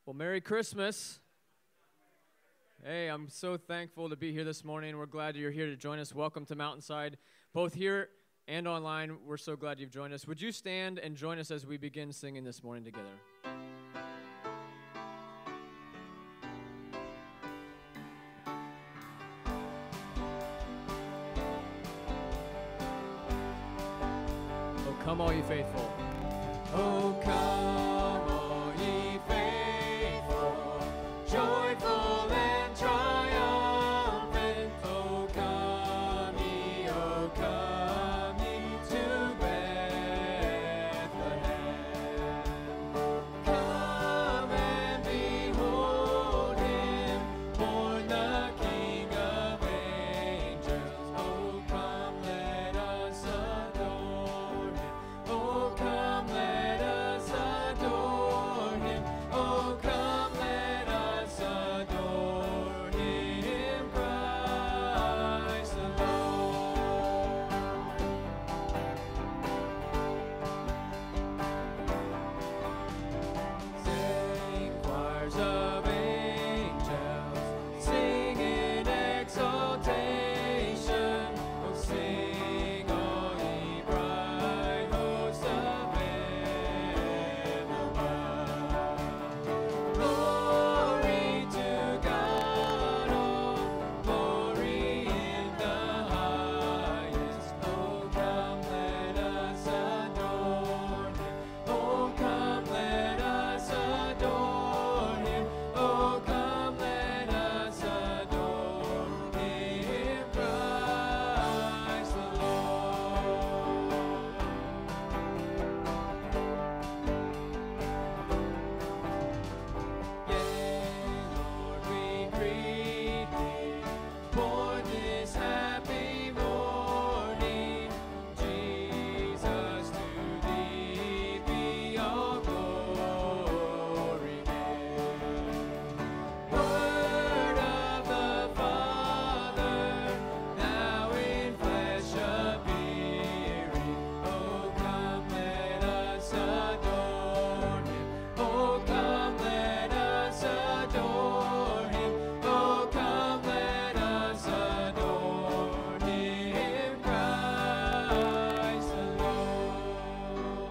Well, Merry Christmas. Hey, I'm so thankful to be here this morning. We're glad you're here to join us. Welcome to Mountainside, both here and online. We're so glad you've joined us. Would you stand and join us as we begin singing this morning together? Oh, come all ye faithful. Oh, come all ye faithful, joyful and triumphant. Oh, come ye to Bethlehem. Come and behold him, born the King of angels. Oh, come, let us adore him. Oh, come, let us adore him. Oh, come, let us adore him, Christ the Lord. Sing choirs of angels, sing in exaltation. Oh, sing all ye bright hosts of heaven above. Glory to God, all glory in the highest. Oh, come, let us adore him. Oh, come, let us adore him. Oh, come, let us adore him, Christ the Lord. Yea, Lord, we greet thee, born this happy morning. Jesus, to thee be all glory given. Word of the Father, now in flesh appearing. Oh, come, let us adore him. Oh, come, let us adore him. Oh, come, let us adore him, Christ the Lord.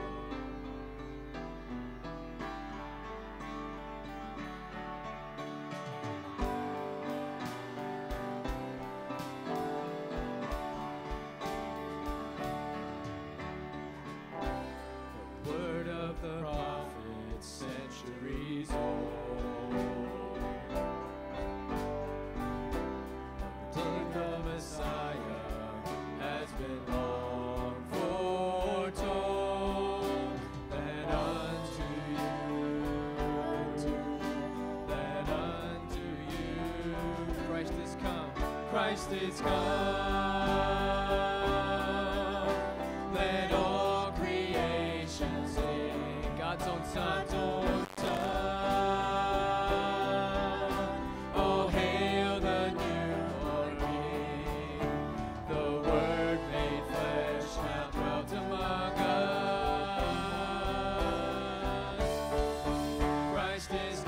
The word of the prophet centuries old. Redeemed the Messiah has been long foretold. That unto you, Christ is come. Christ is come. Let all creation sing. God's own Son. Oh, hail the newborn King. The Word made flesh now dwelt among us. Christ is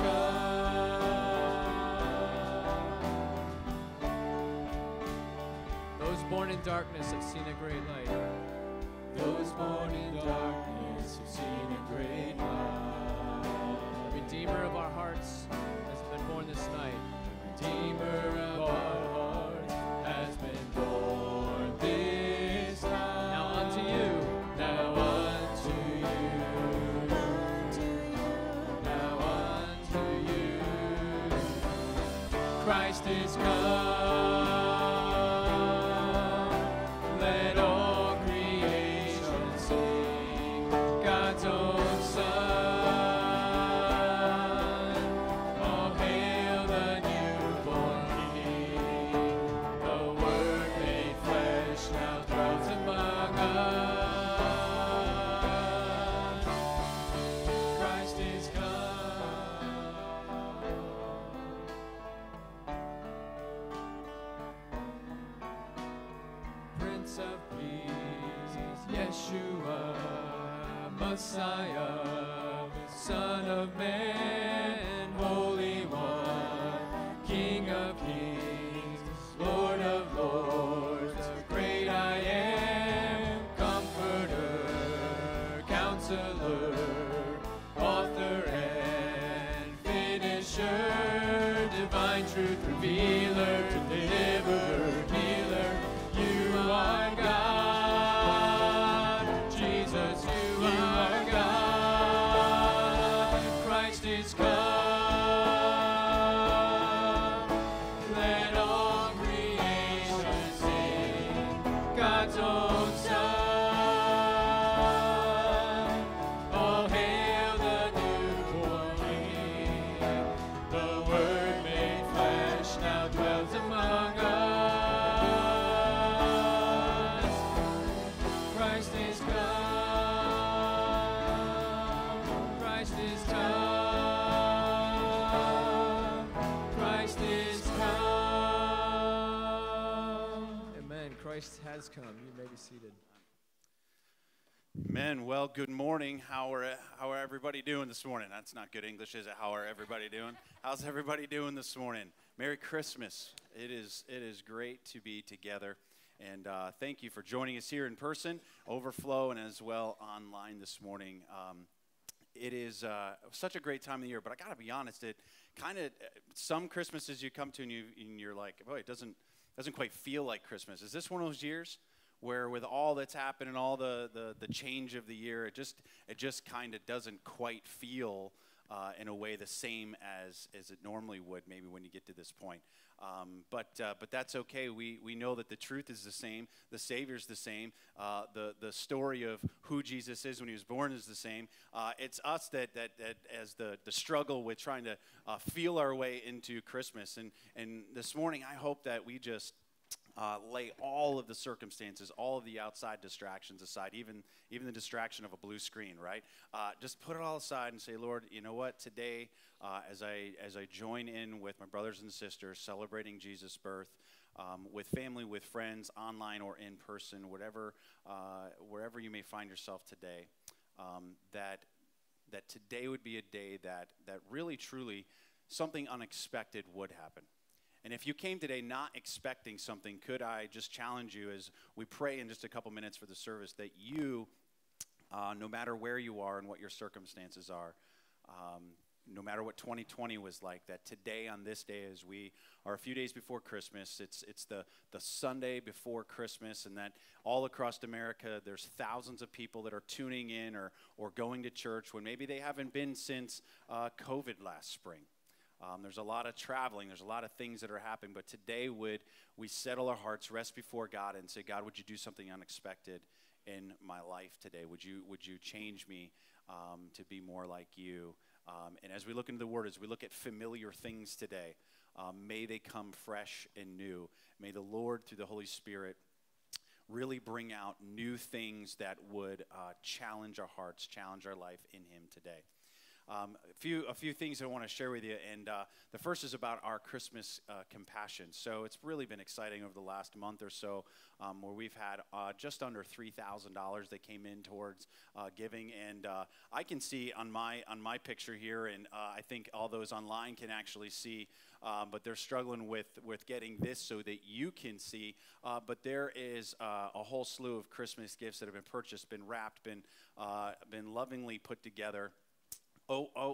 come. Those born in darkness have seen a great light. Those born in darkness have seen a great light. Redeemer of our hearts has been born this night. Redeemer of our hearts has been born this night. Now unto you. Now unto you. Now unto you. Christ is come. Let all creation sing. God's own Son. Oh, hail the newborn King. The Word made flesh now dwelt among us. Christ is come. Prince of Peace, Yeshua, Messiah, Son of Man, Holy One, King of Kings, Lord of Lords, the great I am, Comforter, Counselor, Author and Finisher, Divine Truth Revealer, Deliverer, Healer. You are God, Jesus, you are God. Christ is come. Let all creation sing. God's own Son. All hail the newborn King. The Word made flesh now dwells among us. Christ is come. Christ is come. Christ is come. Amen. Christ has come. You may be seated. Amen. Well, good morning. How are everybody doing this morning? That's not good English, is it? How are everybody doing? How's everybody doing this morning? Merry Christmas. It is great to be together. And thank you for joining us here in person, Overflow, and as well online this morning. It is such a great time of the year, but I got to be honest, it kind of, some Christmases you come to and you're like, boy, it doesn't quite feel like Christmas. Is this one of those years where with all that's happened and all the change of the year, it just kind of doesn't quite feel in a way the same as it normally would maybe when you get to this point. But that's okay. We know that the truth is the same. The Savior's the same. The story of who Jesus is when he was born is the same. It's us that as the struggle with trying to feel our way into Christmas. And this morning, I hope that we just lay all of the circumstances, all of the outside distractions aside, even the distraction of a blue screen, right? Just put it all aside and say, Lord, you know what? Today, as I join in with my brothers and sisters celebrating Jesus' birth, with family, with friends, online or in person, wherever you may find yourself today, that today would be a day that really, truly, something unexpected would happen. And if you came today not expecting something, could I just challenge you as we pray in just a couple minutes for the service that you, no matter where you are and what your circumstances are, no matter what 2020 was like, that today on this day as we are a few days before Christmas, it's the Sunday before Christmas, and that all across America there's thousands of people that are tuning in or going to church when maybe they haven't been since COVID last spring. There's a lot of traveling. There's a lot of things that are happening. But today would we settle our hearts, rest before God, and say, God, would you do something unexpected in my life today? Would you change me to be more like you? And as we look into the Word, as we look at familiar things today, may they come fresh and new. May the Lord, through the Holy Spirit, really bring out new things that would challenge our hearts, challenge our life in Him today. A few things I want to share with you, and the first is about our Christmas compassion. So it's really been exciting over the last month or so, where we've had just under $3,000 that came in towards giving, and I can see on my picture here, and I think all those online can actually see, but they're struggling with getting this so that you can see. But there is a whole slew of Christmas gifts that have been purchased, been wrapped, been lovingly put together. Oh,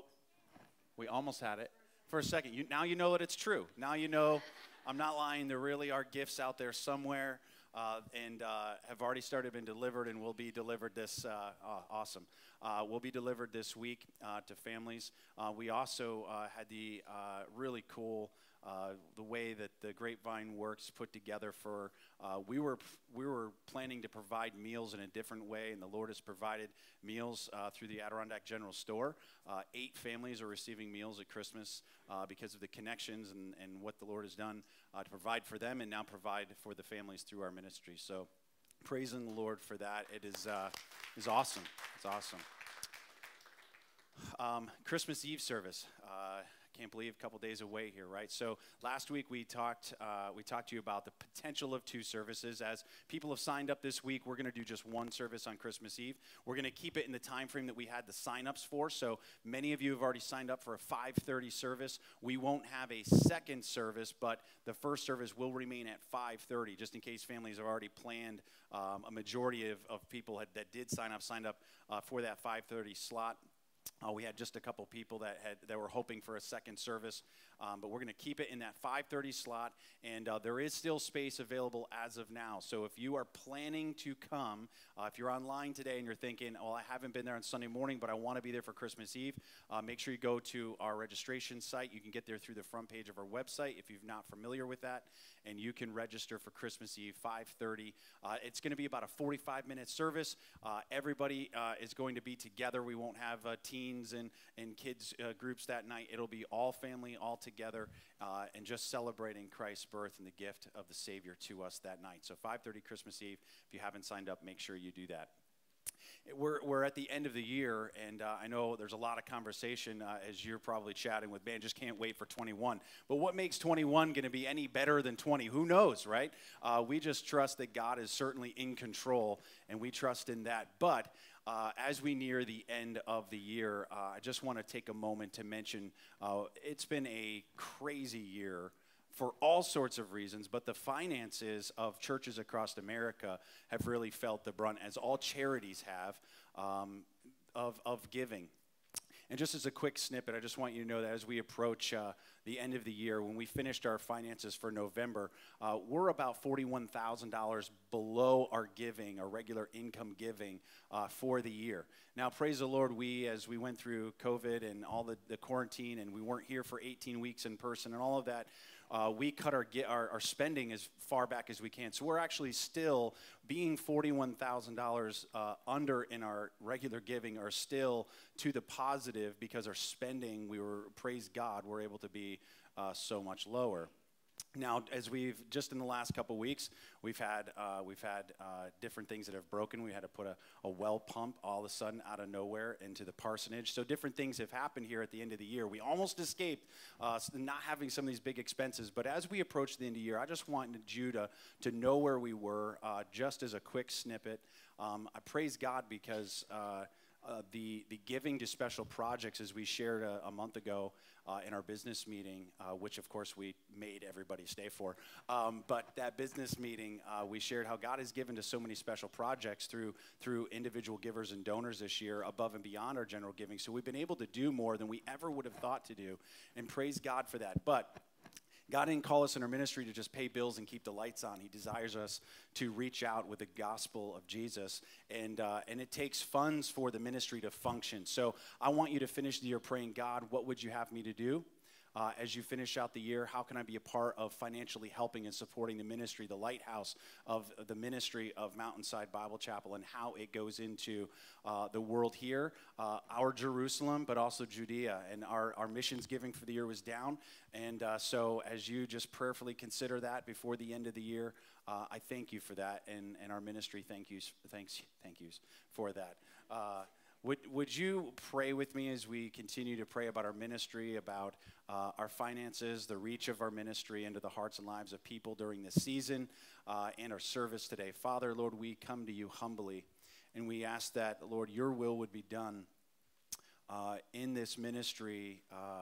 we almost had it. For a second, now you know that it's true. Now you know I'm not lying. There really are gifts out there somewhere, and have already been delivered and will be delivered this, awesome. Will be delivered this week to families. We also had the really cool, the way that the Grapevine Works put together for, we were planning to provide meals in a different way, and the Lord has provided meals through the Adirondack General Store. 8 families are receiving meals at Christmas because of the connections and what the Lord has done to provide for them and now provide for the families through our ministry. So praising the Lord for that. It is awesome. It's awesome. Christmas Eve service. can't believe a couple days away here, right? So last week we talked to you about the potential of 2 services. As people have signed up this week, we're going to do just 1 service on Christmas Eve. We're going to keep it in the time frame that we had the signups for. So many of you have already signed up for a 5:30 service. We won't have a second service, but the first service will remain at 5:30, just in case families have already planned. A majority of people that did signed up for that 5:30 slot. We had just a couple people that were hoping for a second service, but we're going to keep it in that 5:30 slot, and there is still space available as of now. So if you are planning to come, if you're online today and you're thinking, well, I haven't been there on Sunday morning, but I want to be there for Christmas Eve, make sure you go to our registration site. You can get there through the front page of our website if you're not familiar with that, and you can register for Christmas Eve, 5:30. It's going to be about a 45-minute service. Everybody is going to be together. We won't have teens and kids groups that night. It'll be all family, all together, and just celebrating Christ's birth and the gift of the Savior to us that night. So 5:30 Christmas Eve. If you haven't signed up, make sure you do that. We're at the end of the year, and I know there's a lot of conversation as you're probably chatting with, man, just can't wait for 21. But what makes 21 going to be any better than 20? Who knows, right? We just trust that God is certainly in control, and we trust in that. But as we near the end of the year, I just want to take a moment to mention it's been a crazy year for all sorts of reasons, but the finances of churches across America have really felt the brunt, as all charities have, of giving. And just as a quick snippet, I just want you to know that as we approach the end of the year, when we finished our finances for November, we're about $41,000 below our giving, our regular income giving for the year. Now, praise the Lord, as we went through COVID and all the quarantine, and we weren't here for 18 weeks in person and all of that, we cut our spending as far back as we can. So we're actually still being $41,000 under in our regular giving, are still to the positive, because our spending, praise God, we're able to be so much lower. Now, as we've just in the last couple weeks, we've had different things that have broken. We had to put a well pump all of a sudden out of nowhere into the parsonage. So different things have happened here at the end of the year. We almost escaped not having some of these big expenses. But as we approach the end of the year, I just wanted you to know where we were, just as a quick snippet. I praise God because the giving to special projects, as we shared a month ago in our business meeting, which of course we made everybody stay for. But that business meeting, we shared how God has given to so many special projects through individual givers and donors this year, above and beyond our general giving. So we've been able to do more than we ever would have thought to do, and praise God for that. But God didn't call us in our ministry to just pay bills and keep the lights on. He desires us to reach out with the gospel of Jesus, and it takes funds for the ministry to function. So I want you to finish the year praying, God, what would you have me to do? As you finish out the year, how can I be a part of financially helping and supporting the ministry, the lighthouse of the ministry of Mountainside Bible Chapel, and how it goes into the world here, our Jerusalem, but also Judea. And our missions giving for the year was down. And so as you just prayerfully consider that before the end of the year, I thank you for that. And our ministry thank yous for that. Would you pray with me as we continue to pray about our ministry, about our finances, the reach of our ministry into the hearts and lives of people during this season, and our service today? Father, Lord, we come to you humbly, and we ask that, Lord, your will would be done in this ministry,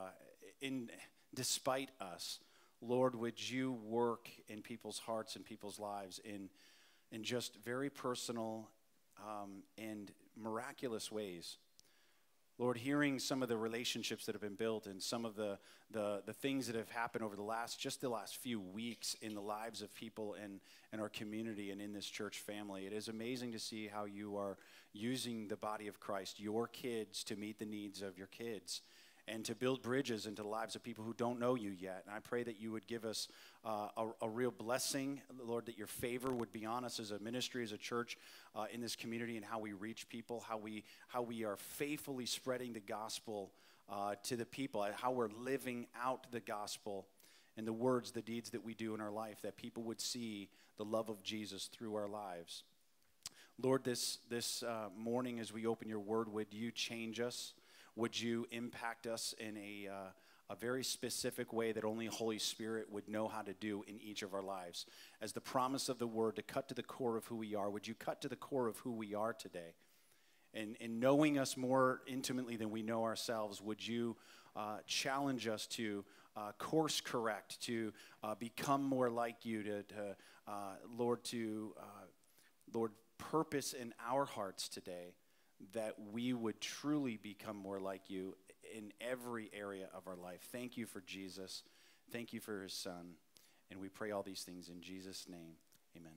despite us. Lord, would you work in people's hearts and people's lives in just very personal and miraculous ways. Lord, hearing some of the relationships that have been built and some of the things that have happened over the last few weeks in the lives of people in our community and in this church family, it is amazing to see how you are using the body of Christ, your kids, to meet the needs of your kids and to build bridges into the lives of people who don't know you yet. And I pray that you would give us a real blessing, Lord, that your favor would be on us as a ministry, as a church in this community, and how we reach people, how we are faithfully spreading the gospel to the people, how we're living out the gospel and the words, the deeds that we do in our life, that people would see the love of Jesus through our lives. Lord, this morning as we open your word, would you change us? Would you impact us in a very specific way that only Holy Spirit would know how to do in each of our lives. As the promise of the word to cut to the core of who we are, would you cut to the core of who we are today? And knowing us more intimately than we know ourselves, would you challenge us to course correct, to become more like you, Lord, purpose in our hearts today that we would truly become more like you in every area of our life. Thank you for Jesus. Thank you for his son. And we pray all these things in Jesus' name. Amen.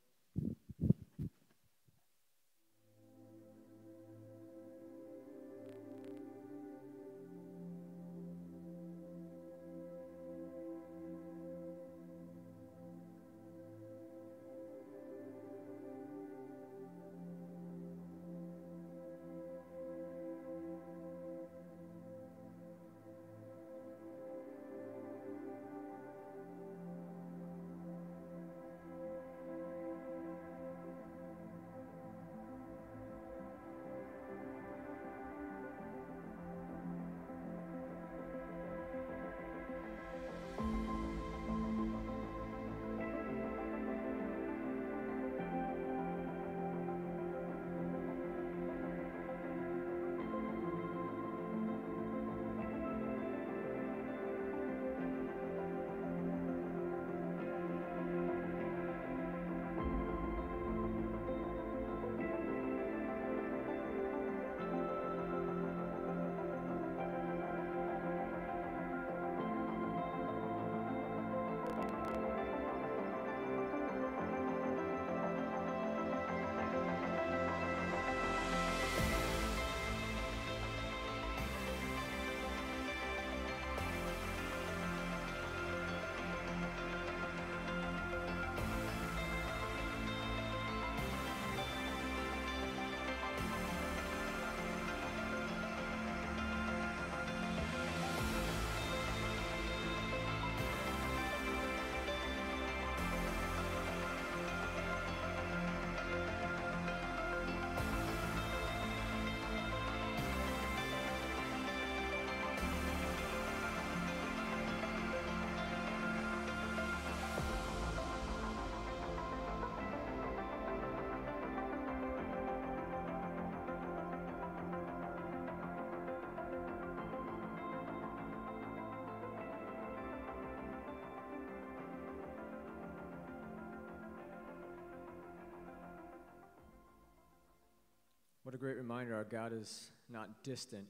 What a great reminder. Our God is not distant.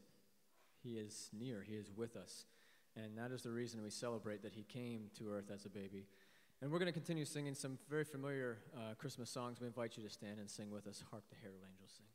He is near. He is with us. And that is the reason we celebrate that he came to earth as a baby. And we're going to continue singing some very familiar Christmas songs. We invite you to stand and sing with us, Hark the Herald Angels Sing.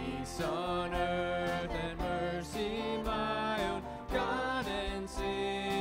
On earth and mercy, my own God and Savior.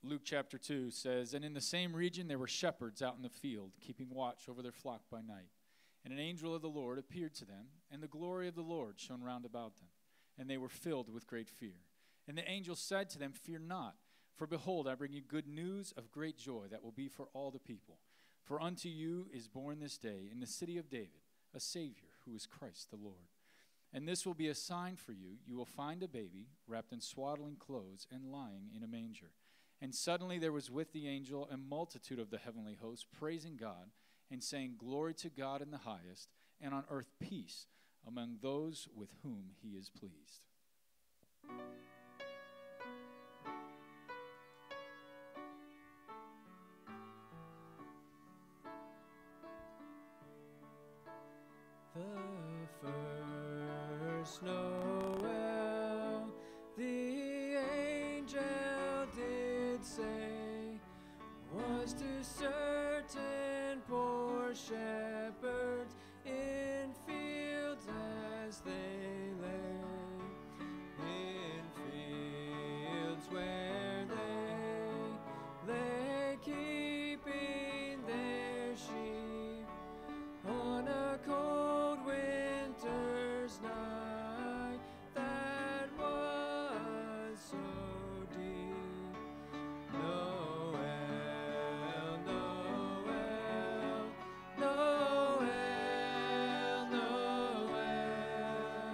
Luke chapter 2 says, "And in the same region there were shepherds out in the field, keeping watch over their flock by night. And an angel of the Lord appeared to them, and the glory of the Lord shone round about them. And they were filled with great fear. And the angel said to them, 'Fear not, for behold, I bring you good news of great joy that will be for all the people. For unto you is born this day in the city of David a Savior, who is Christ the Lord. And this will be a sign for you. You will find a baby wrapped in swaddling clothes and lying in a manger.' And suddenly there was with the angel a multitude of the heavenly host, praising God and saying, 'Glory to God in the highest, and on earth peace among those with whom he is pleased.'" The first Noel, the angel did say, was to certain poor shepherds in fields as they lay, in fields where they lay keeping their sheep on a cold winter's night that was so deep. Noel, Noel, Noel, Noel.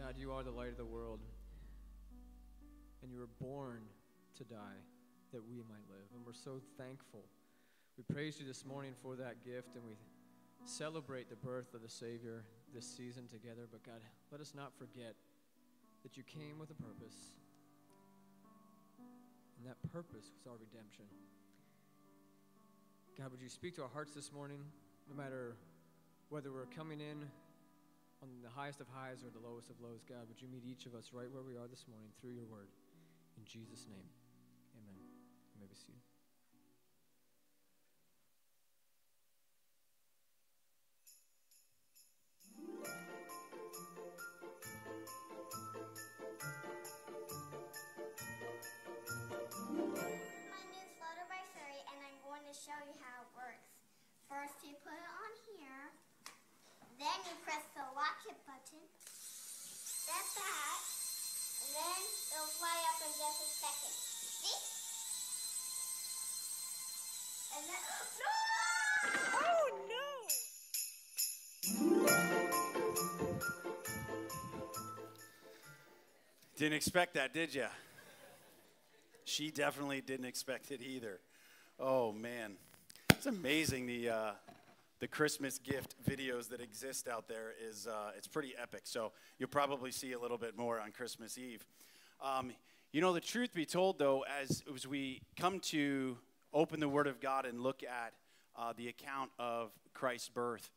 God, you are the light of the world, and you were born to die that we might live, and we're so thankful. We praise you this morning for that gift, and we celebrate the birth of the Savior this season together. But God, let us not forget that you came with a purpose, and that purpose was our redemption. God, would you speak to our hearts this morning, no matter whether we're coming in on the highest of highs or the lowest of lows. God, would you meet each of us right where we are this morning through your word. In Jesus' name, amen. You may be seated. Show you how it works. First you put it on here, then you press the watch it button, step back, and then it'll fly up in just a second. See? And then, no! Oh no! Didn't expect that, did you? She definitely didn't expect it either. Oh man, it's amazing the Christmas gift videos that exist out there is it's pretty epic. So you'll probably see a little bit more on Christmas Eve. You know, the truth be told though, as we come to open the Word of God and look at the account of Christ's birth,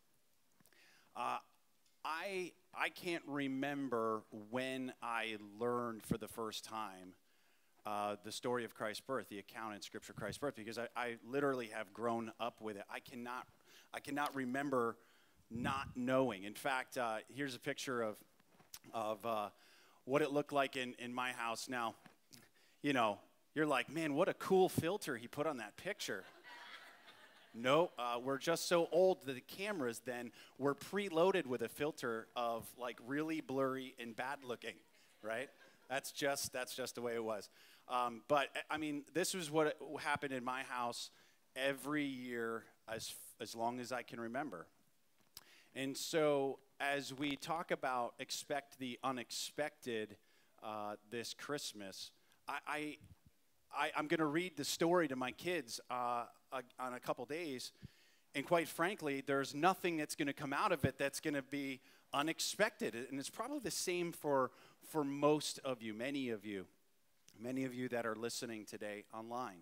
I can't remember when I learned for the first time the story of Christ's birth, the account in Scripture, Christ's birth, because I literally have grown up with it. I cannot remember not knowing. In fact, here's a picture of what it looked like in my house. Now, you know, you're like, man, what a cool filter he put on that picture. No, we're just so old that the cameras then were preloaded with a filter of like really blurry and bad looking, right? That's just the way it was. But I mean, this was what happened in my house every year as long as I can remember. And so as we talk about expect the unexpected this Christmas, I'm going to read the story to my kids on a couple days. And quite frankly, there's nothing that's going to come out of it that's going to be unexpected. And it's probably the same for most of you, many of you that are listening today online.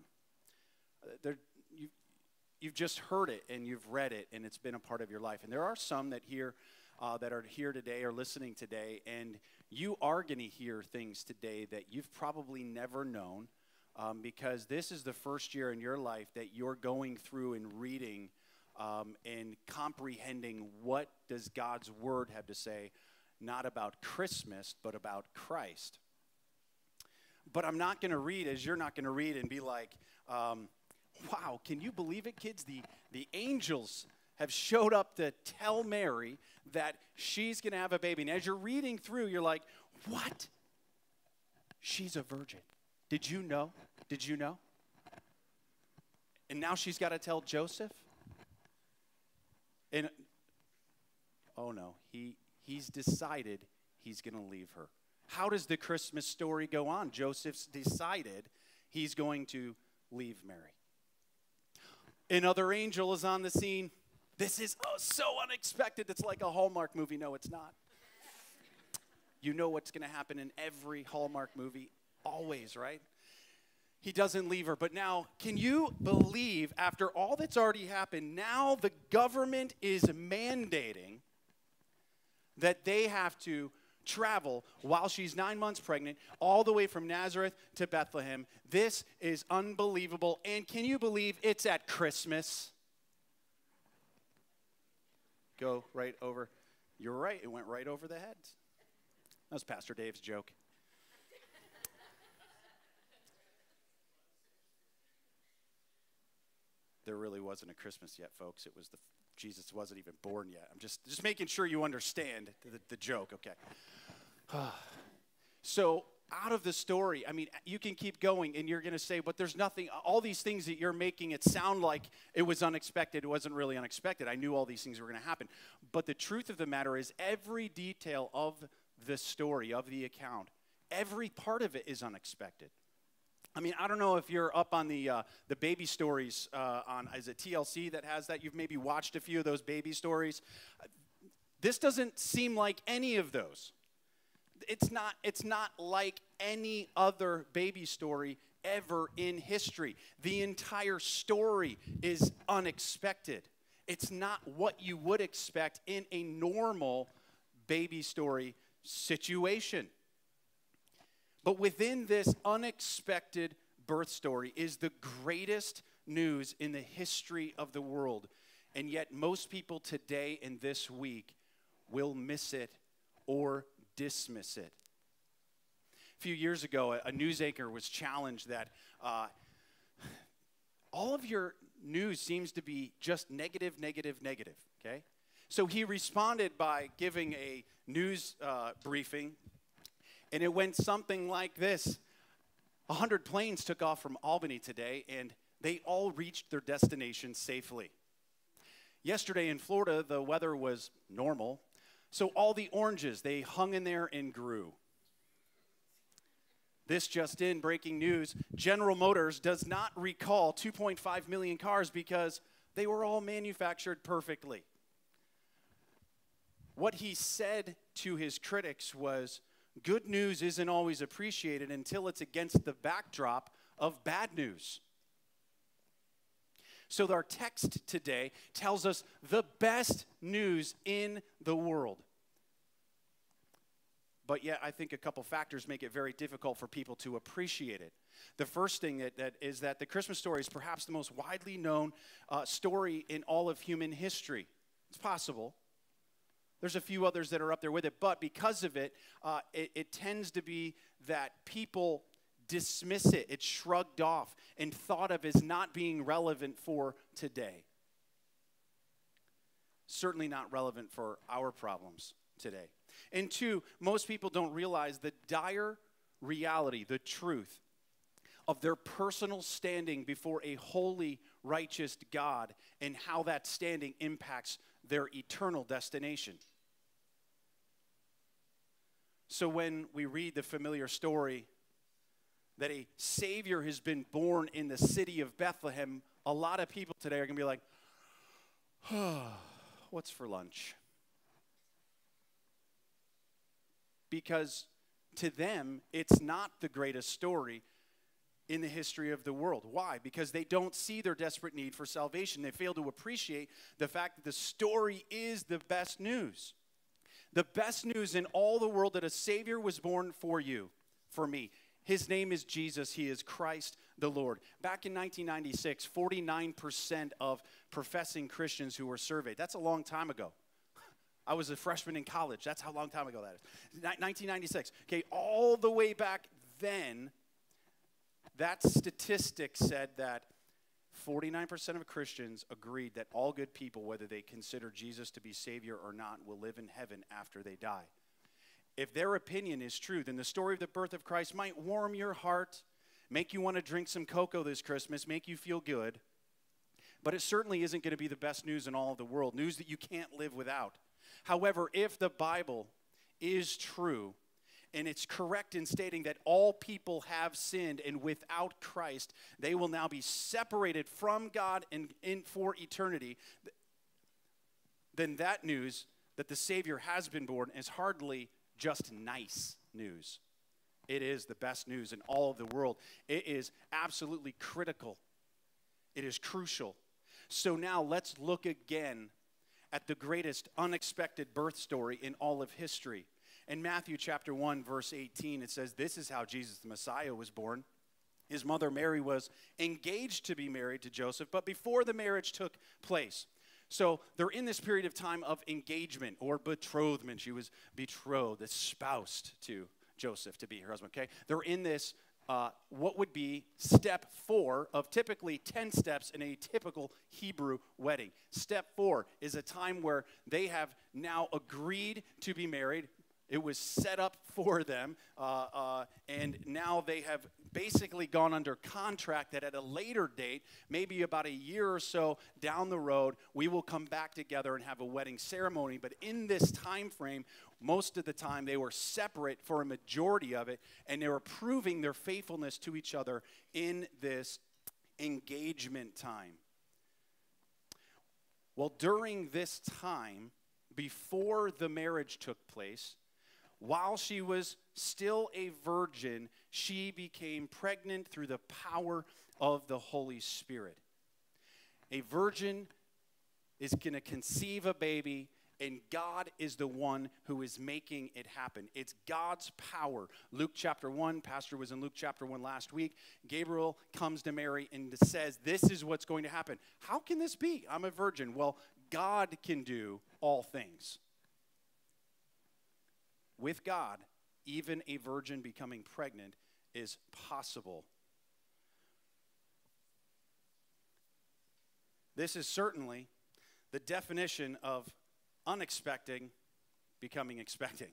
You've just heard it and you've read it and it's been a part of your life. And there are some that are here today or listening today, and you are going to hear things today that you've probably never known, because this is the first year in your life that you're going through and reading and comprehending what does God's Word have to say, not about Christmas, but about Christ. But I'm not going to read as you're not going to read and be like, wow, can you believe it, kids? The angels have showed up to tell Mary that she's going to have a baby. And as you're reading through, you're like, what? She's a virgin. Did you know? Did you know? And now she's got to tell Joseph? And oh no, he's decided he's going to leave her. How does the Christmas story go on? Joseph's decided he's going to leave Mary. Another angel is on the scene. This is so unexpected. It's like a Hallmark movie. No, it's not. You know what's going to happen in every Hallmark movie, always, right? He doesn't leave her. But now, can you believe, after all that's already happened, now the government is mandating that they have to travel while she's 9 months pregnant all the way from Nazareth to Bethlehem. This is unbelievable. And can you believe it's at Christmas? Go right over. You're right. It went right over the heads. That was Pastor Dave's joke. There really wasn't a Christmas yet, folks. It was Jesus wasn't even born yet. I'm just making sure you understand the joke, okay? So out of the story, I mean, you can keep going and you're going to say, but there's nothing, all these things that you're making it sound like it was unexpected. It wasn't really unexpected. I knew all these things were going to happen. But the truth of the matter is every detail of the story, of the account, every part of it is unexpected. I mean, I don't know if you're up on the baby stories is it TLC that has that? You've maybe watched a few of those baby stories. This doesn't seem like any of those. It's not like any other baby story ever in history. The entire story is unexpected. It's not what you would expect in a normal baby story situation. But within this unexpected birth story is the greatest news in the history of the world. And yet most people today and this week will miss it or dismiss it. A few years ago, a news anchor was challenged that all of your news seems to be just negative, okay? So he responded by giving a news briefing, and it went something like this. 100 planes took off from Albany today, and they all reached their destination safely. Yesterday in Florida, the weather was normal, so all the oranges, they hung in there and grew. This just in, breaking news, General Motors does not recall 2.5 million cars because they were all manufactured perfectly. What he said to his critics was, good news isn't always appreciated until it's against the backdrop of bad news. So our text today tells us the best news in the world. But yet I think a couple factors make it very difficult for people to appreciate it. The first thing that is that the Christmas story is perhaps the most widely known story in all of human history. It's possible. There's a few others that are up there with it, but because of it, it tends to be that people dismiss it. It's shrugged off and thought of as not being relevant for today. Certainly not relevant for our problems today. And two, most people don't realize the dire reality, the truth of their personal standing before a holy, righteous God and how that standing impacts their eternal destination. So when we read the familiar story that a Savior has been born in the city of Bethlehem, a lot of people today are going to be like, oh, what's for lunch? Because to them, it's not the greatest story in the history of the world. Why? Because they don't see their desperate need for salvation. They fail to appreciate the fact that the story is the best news. The best news in all the world that a Savior was born for you, for me. His name is Jesus. He is Christ the Lord. Back in 1996, 49% of professing Christians who were surveyed. That's a long time ago. I was a freshman in college. That's how long time ago that is. 1996. Okay, all the way back then, that statistic said that 49% of Christians agreed that all good people, whether they consider Jesus to be Savior or not, will live in heaven after they die. If their opinion is true, then the story of the birth of Christ might warm your heart, make you want to drink some cocoa this Christmas, make you feel good, but it certainly isn't going to be the best news in all of the world, news that you can't live without. However, if the Bible is true, and it's correct in stating that all people have sinned, and without Christ, they will now be separated from God and in for eternity, then that news that the Savior has been born is hardly just nice news. It is the best news in all of the world. It is absolutely critical. It is crucial. So now let's look again at the greatest unexpected birth story in all of history. In Matthew chapter 1, verse 18, it says, this is how Jesus the Messiah was born. His mother Mary was engaged to be married to Joseph, but before the marriage took place. So they're in this period of time of engagement or betrothment. She was betrothed, espoused to Joseph to be her husband, okay? They're in this, what would be step 4 of typically 10 steps in a typical Hebrew wedding. Step 4 is a time where they have now agreed to be married. It was set up for them, and now they have basically gone under contract that at a later date, maybe about a year or so down the road, we will come back together and have a wedding ceremony. But in this time frame, most of the time they were separate for a majority of it, and they were proving their faithfulness to each other in this engagement time. Well, during this time, before the marriage took place, while she was still a virgin, she became pregnant through the power of the Holy Spirit. A virgin is going to conceive a baby, and God is the one who is making it happen. It's God's power. Luke chapter 1, Pastor was in Luke chapter 1 last week. Gabriel comes to Mary and says, this is what's going to happen. How can this be? I'm a virgin. Well, God can do all things. With God, even a virgin becoming pregnant is possible. This is certainly the definition of unexpected becoming expecting.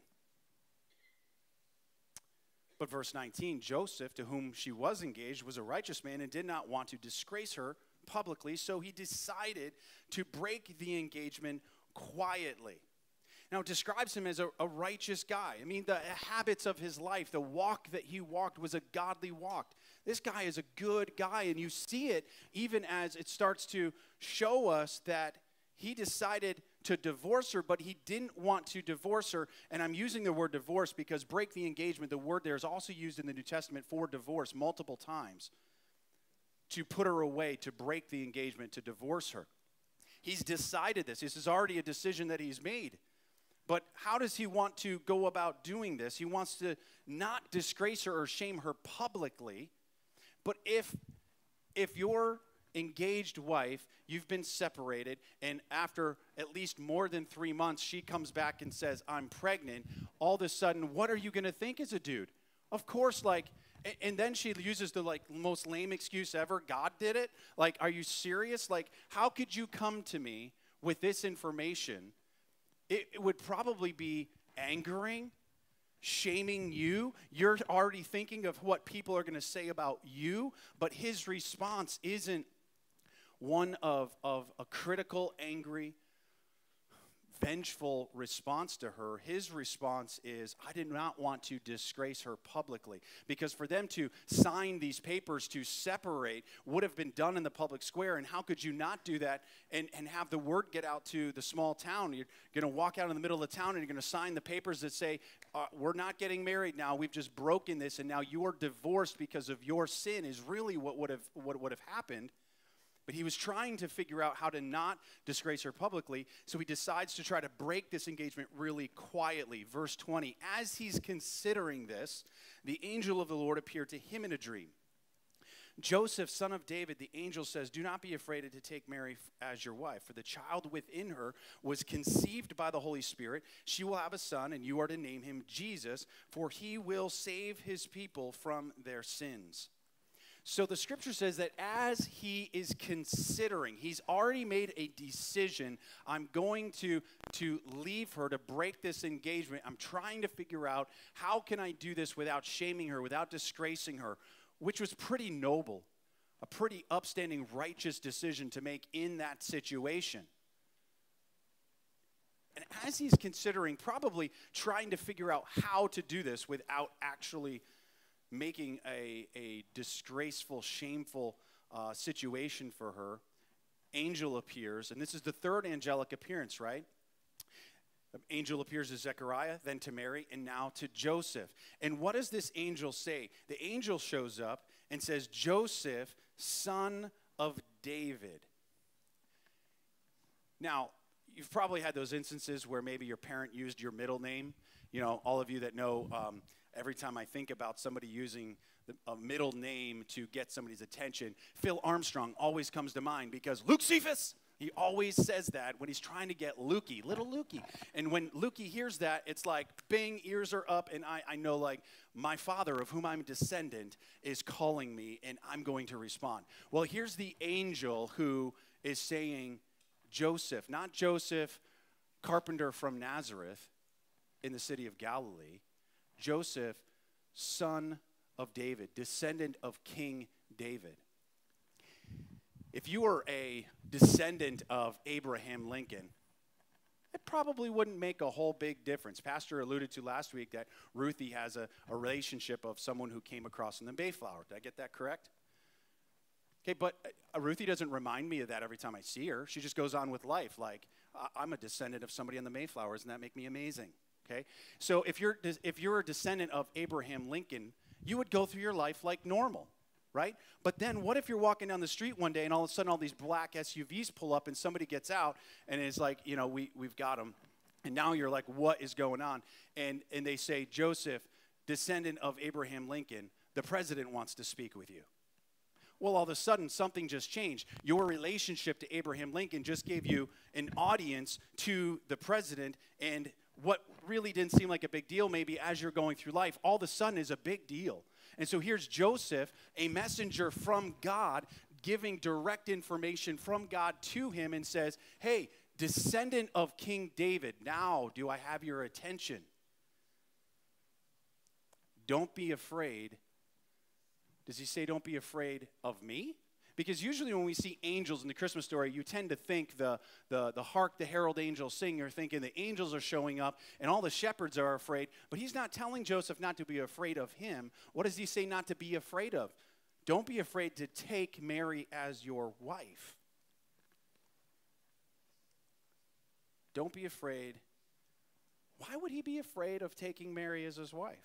But verse 19, Joseph, to whom she was engaged, was a righteous man and did not want to disgrace her publicly, so he decided to break the engagement quietly. Now, it describes him as a righteous guy. I mean, the habits of his life, the walk that he walked was a godly walk. This guy is a good guy, and you see it even as it starts to show us that he decided to divorce her, but he didn't want to divorce her. And I'm using the word divorce because break the engagement, the word there is also used in the New Testament for divorce multiple times. To put her away, to break the engagement, to divorce her. He's decided this. This is already a decision that he's made. But how does he want to go about doing this? He wants to not disgrace her or shame her publicly. But if your engaged wife, you've been separated, and after at least more than 3 months, she comes back and says, I'm pregnant, all of a sudden, what are you going to think as a dude? Of course, and then she uses the most lame excuse ever, God did it? Are you serious? How could you come to me with this information? It would probably be angering, shaming you. You're already thinking of what people are going to say about you, but his response isn't one of a critical, angry, vengeful response to her. His response is, I did not want to disgrace her publicly. Because for them to sign these papers to separate would have been done in the public square, and how could you not do that and have the word get out to the small town? You're going to walk out in the middle of the town and you're going to sign the papers that say, we're not getting married now, we've just broken this, and now you're divorced because of your sin, is really what would have happened. But he was trying to figure out how to not disgrace her publicly, so he decides to try to break this engagement really quietly. Verse 20, as he's considering this, the angel of the Lord appeared to him in a dream. Joseph, son of David, the angel says, do not be afraid to take Mary as your wife, for the child within her was conceived by the Holy Spirit. She will have a son, and you are to name him Jesus, for he will save his people from their sins. So the scripture says that as he is considering, he's already made a decision, I'm going to leave her, to break this engagement. I'm trying to figure out how can I do this without shaming her, without disgracing her, which was pretty noble, a pretty upstanding, righteous decision to make in that situation. And as he's considering, probably trying to figure out how to do this without actually making a disgraceful, shameful situation for her, angel appears, and this is the third angelic appearance, right? The angel appears to Zechariah, then to Mary, and now to Joseph. And what does this angel say? The angel shows up and says, Joseph, son of David. Now, you've probably had those instances where maybe your parent used your middle name. You know, all of you that know, every time I think about somebody using a middle name to get somebody's attention, Phil Armstrong always comes to mind because Luke Cephas, he always says that when he's trying to get Lukey, little Lukey. And when Lukey hears that, it's like, bing, ears are up, and I know, like, my father, of whom I'm a descendant, is calling me, and I'm going to respond. Well, here's the angel who is saying, Joseph, not Joseph, carpenter from Nazareth in the city of Galilee, Joseph, son of David, descendant of King David. If you were a descendant of Abraham Lincoln, it probably wouldn't make a whole big difference. Pastor alluded to last week that Ruthie has a relationship of someone who came across in the Mayflower. Did I get that correct? Okay, but Ruthie doesn't remind me of that every time I see her. She just goes on with life like, I'm a descendant of somebody on the Mayflower. Doesn't that make me amazing? Okay, so if you're a descendant of Abraham Lincoln, you would go through your life like normal, right? But then what if you're walking down the street one day and all of a sudden all these black SUVs pull up and somebody gets out and is like, you know, we've got them. And now you're like, what is going on? And they say, Joseph, descendant of Abraham Lincoln, the president wants to speak with you. Well, all of a sudden, something just changed. Your relationship to Abraham Lincoln just gave you an audience to the president, and what really didn't seem like a big deal maybe as you're going through life, all of a sudden is a big deal. And so here's Joseph, a messenger from God, giving direct information from God to him and says, hey, descendant of King David, now do I have your attention? Don't be afraid. Does he say don't be afraid of me? Because usually when we see angels in the Christmas story, you tend to think the hark the herald angels sing. You're thinking the angels are showing up and all the shepherds are afraid. But he's not telling Joseph not to be afraid of him. What does he say not to be afraid of? Don't be afraid to take Mary as your wife. Don't be afraid. Why would he be afraid of taking Mary as his wife?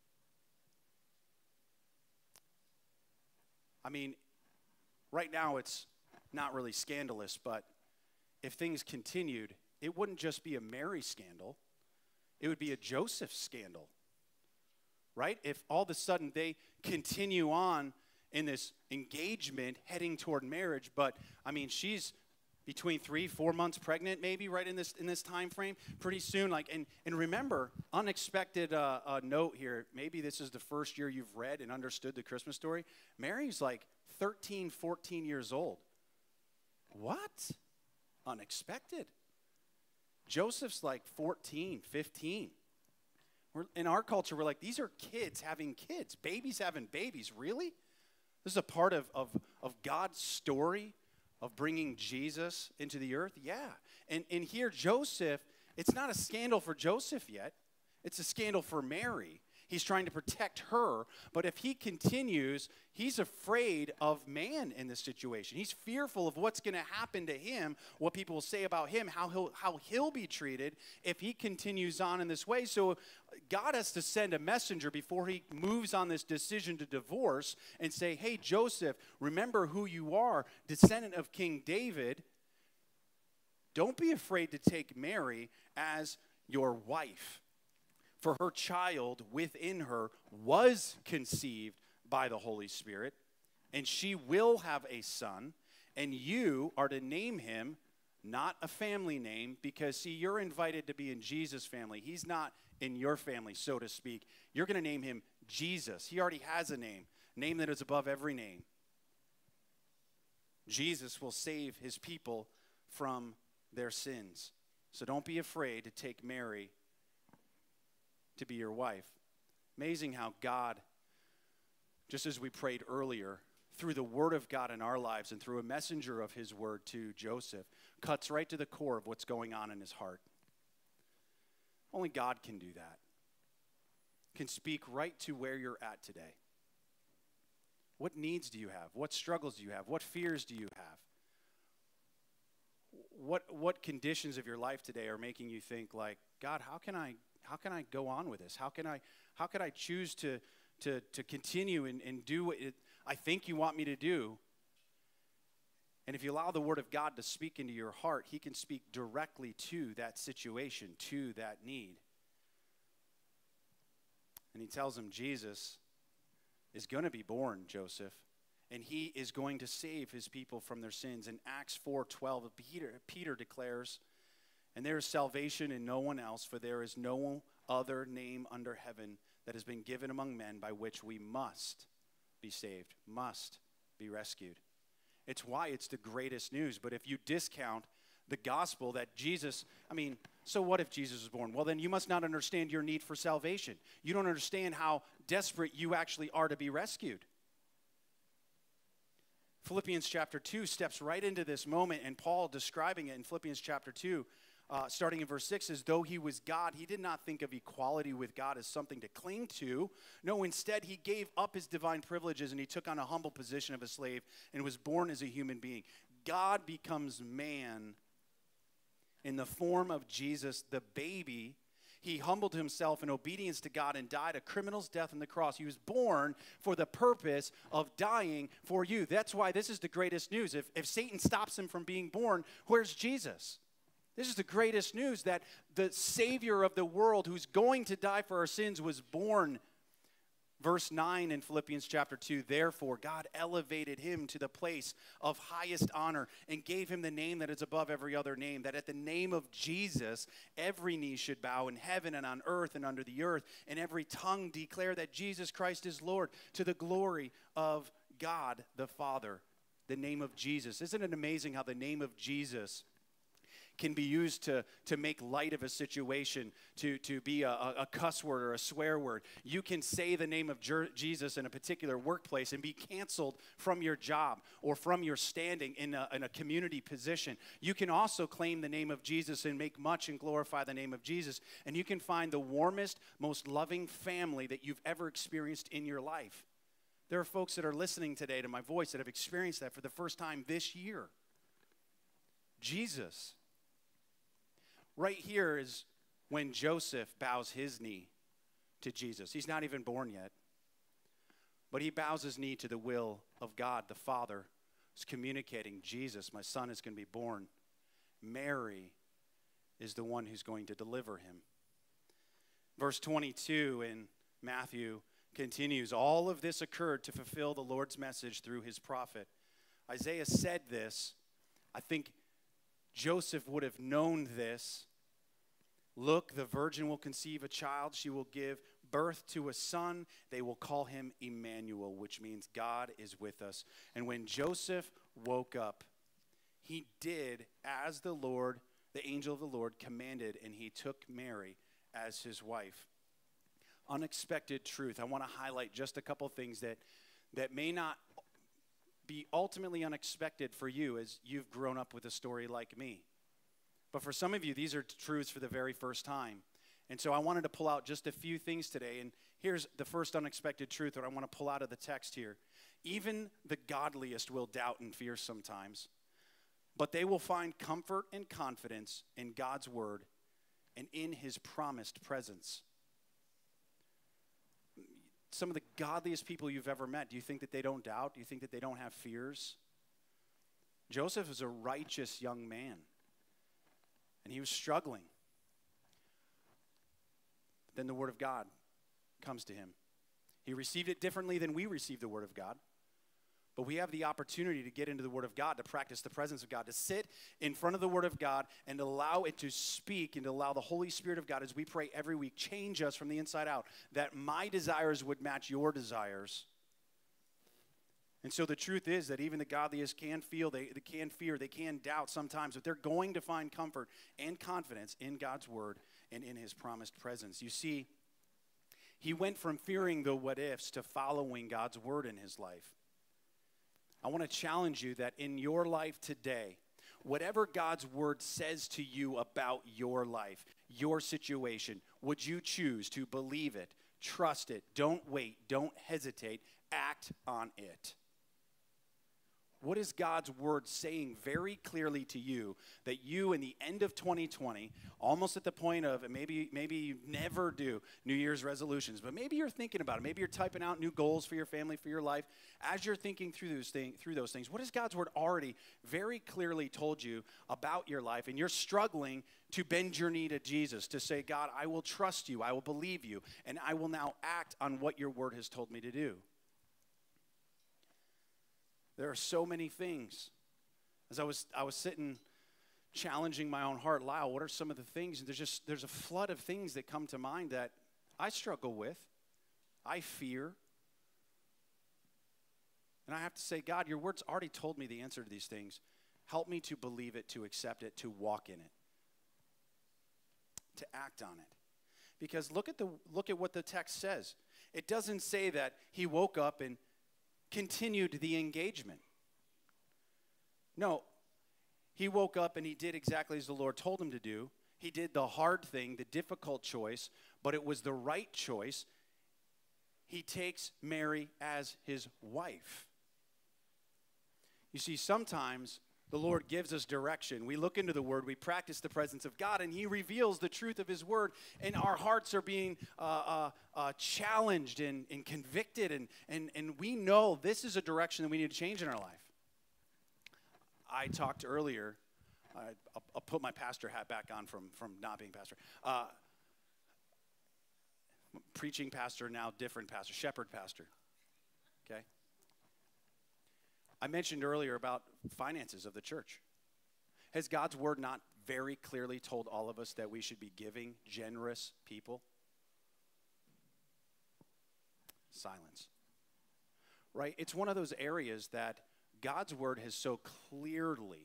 I mean, right now it's not really scandalous, but if things continued, it wouldn't just be a Mary scandal. It would be a Joseph scandal, right? If all of a sudden they continue on in this engagement heading toward marriage, but, I mean, she's between 3-4 months pregnant, maybe, right in this time frame, pretty soon. Like, and remember, unexpected note here. Maybe this is the first year you've read and understood the Christmas story. Mary's like 13, 14 years old. What? Unexpected. Joseph's like 14, 15. In our culture, we're like, these are kids having kids, babies having babies. Really? This is a part of God's story of bringing Jesus into the earth? Yeah. And here, Joseph, it's not a scandal for Joseph yet. It's a scandal for Mary. He's trying to protect her. But if he continues, he's afraid of man in this situation. He's fearful of what's going to happen to him, what people will say about him, how he'll be treated if he continues on in this way. So God has to send a messenger before he moves on this decision to divorce and say, hey, Joseph, remember who you are, descendant of King David. Don't be afraid to take Mary as your wife. For her child within her was conceived by the Holy Spirit, and she will have a son, and you are to name him not a family name, because, see, you're invited to be in Jesus' family. He's not in your family, so to speak. You're going to name him Jesus. He already has a name that is above every name. Jesus will save his people from their sins. So don't be afraid to take Mary to be your wife. Amazing how God, just as we prayed earlier, through the word of God in our lives and through a messenger of his word to Joseph, cuts right to the core of what's going on in his heart. Only God can do that. Can speak right to where you're at today. What needs do you have? What struggles do you have? What fears do you have? What conditions of your life today are making you think like, God, how can I go on with this? How can I choose to continue and do what I think you want me to do? And if you allow the word of God to speak into your heart, he can speak directly to that situation, to that need. And he tells him Jesus is going to be born, Joseph, and he is going to save his people from their sins. In Acts 4:12, Peter declares, and there is salvation in no one else, for there is no other name under heaven that has been given among men by which we must be saved, must be rescued. It's why it's the greatest news. But if you discount the gospel that Jesus, so what if Jesus was born? Well, then you must not understand your need for salvation. You don't understand how desperate you actually are to be rescued. Philippians chapter 2 steps right into this moment, and Paul describing it in Philippians chapter 2, starting in verse 6, says, though he was God, he did not think of equality with God as something to cling to. No, instead, he gave up his divine privileges, and he took on a humble position of a slave and was born as a human being. God becomes man in the form of Jesus, the baby. He humbled himself in obedience to God and died a criminal's death on the cross. He was born for the purpose of dying for you. That's why this is the greatest news. If Satan stops him from being born, where's Jesus? This is the greatest news, that the Savior of the world who's going to die for our sins was born. Verse 9 in Philippians chapter 2, therefore God elevated him to the place of highest honor and gave him the name that is above every other name, that at the name of Jesus every knee should bow in heaven and on earth and under the earth, and every tongue declare that Jesus Christ is Lord, to the glory of God the Father. The name of Jesus. Isn't it amazing how the name of Jesus can be used to make light of a situation, to be a cuss word or a swear word. You can say the name of Jesus in a particular workplace and be canceled from your job or from your standing in a community position. You can also claim the name of Jesus and make much and glorify the name of Jesus, and you can find the warmest, most loving family that you've ever experienced in your life. There are folks that are listening today to my voice that have experienced that for the first time this year. Jesus. Right here is when Joseph bows his knee to Jesus. He's not even born yet. But he bows his knee to the will of God, the Father, who's communicating, Jesus, my son is going to be born. Mary is the one who's going to deliver him. Verse 22 in Matthew continues, all of this occurred to fulfill the Lord's message through his prophet. Isaiah said this. I think Joseph would have known this. Look, the virgin will conceive a child. She will give birth to a son. They will call him Emmanuel, which means God is with us. And when Joseph woke up, he did as the Lord, the angel of the Lord, commanded, and he took Mary as his wife. Unexpected truth. I want to highlight just a couple things that may not be ultimately unexpected for you as you've grown up with a story like me. But for some of you, these are truths for the very first time. And so I wanted to pull out just a few things today. And here's the first unexpected truth that I want to pull out of the text here. Even the godliest will doubt and fear sometimes, but they will find comfort and confidence in God's word and in his promised presence. Some of the godliest people you've ever met, do you think that they don't doubt? Do you think that they don't have fears? Joseph is a righteous young man. And he was struggling. Then the word of God comes to him. He received it differently than we receive the word of God. But we have the opportunity to get into the word of God, to practice the presence of God, to sit in front of the word of God and allow it to speak and to allow the Holy Spirit of God, as we pray every week, change us from the inside out, that my desires would match your desires. And so the truth is that even the godliest can feel, they can fear, they can doubt sometimes, but they're going to find comfort and confidence in God's word and in his promised presence. You see, he went from fearing the what-ifs to following God's word in his life. I want to challenge you that in your life today, whatever God's word says to you about your life, your situation, would you choose to believe it, trust it, don't wait, don't hesitate, act on it? What is God's word saying very clearly to you that you, in the end of 2020, almost at the point of, maybe you never do New Year's resolutions, but maybe you're thinking about it. Maybe you're typing out new goals for your family, for your life. As you're thinking through those things, what has God's word already very clearly told you about your life? And you're struggling to bend your knee to Jesus, to say, God, I will trust you, I will believe you, and I will now act on what your word has told me to do. There are so many things. As I was sitting challenging my own heart, Lyle, what are some of the things? And there's a flood of things that come to mind that I struggle with, I fear. And I have to say, God, your word's already told me the answer to these things. Help me to believe it, to accept it, to walk in it, to act on it. Because look at what the text says. It doesn't say that he woke up and continued the engagement. No, he woke up and he did exactly as the Lord told him to do. He did the hard thing, the difficult choice, but it was the right choice. He takes Mary as his wife. You see, sometimes the Lord gives us direction. We look into the Word, we practice the presence of God, and He reveals the truth of His Word, and our hearts are being challenged and convicted, and we know this is a direction that we need to change in our life. I talked earlier, I'll put my pastor hat back on from not being pastor. Preaching pastor, now different pastor, shepherd pastor, okay? I mentioned earlier about finances of the church. Has God's word not very clearly told all of us that we should be giving, generous people? Silence. Right? It's one of those areas that God's word has so clearly